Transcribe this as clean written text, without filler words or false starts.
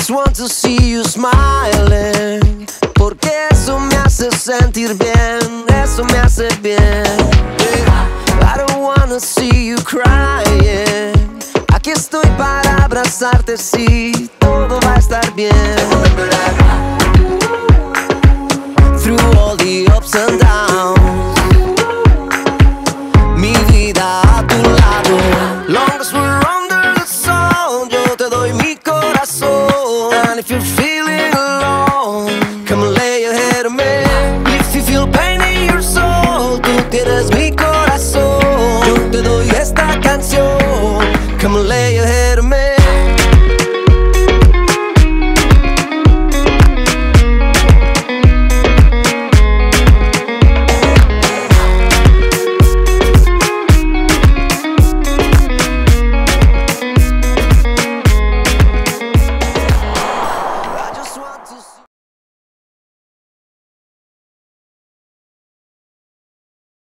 just want to see you smiling, porque eso me hace sentir bien, eso me hace bien. I don't wanna see you crying. Aquí estoy para abrazarte, sí, todo va a estar bien. Through all the ups and